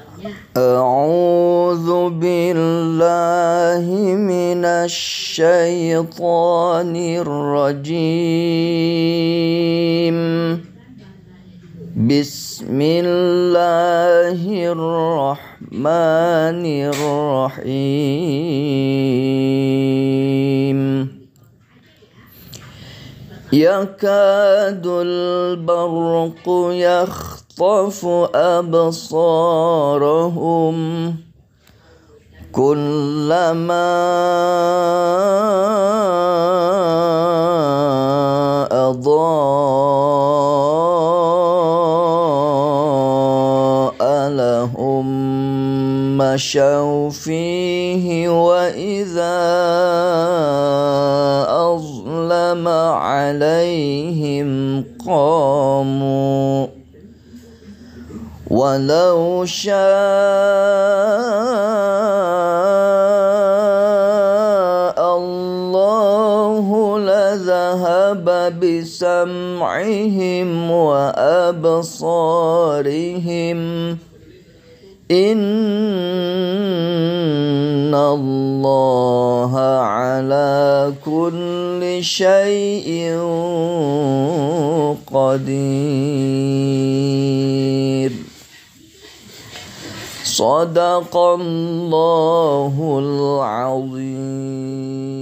أعوذ بالله من الشيطان الرجيم. بسم الله الرحمن الرحيم. يكاد البرق يخطف أبصارهم كلما أضاء لهم مشوا فيه وإذا أظلم عليهم قاموا ولو شاء الله لذهب بسمعهم وأبصارهم إن الله على كل شيء قدير. صدق الله العظيم.